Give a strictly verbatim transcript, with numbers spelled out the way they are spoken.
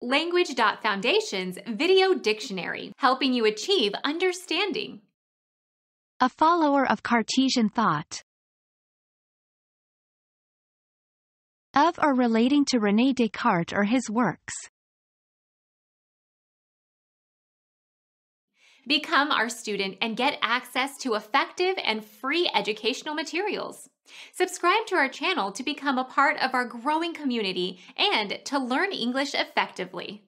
Language.Foundation's Video Dictionary, helping you achieve understanding. A follower of Cartesian thought. Of or relating to René Descartes or his works. Become our student and get access to effective and free educational materials. Subscribe to our channel to become a part of our growing community and to learn English effectively.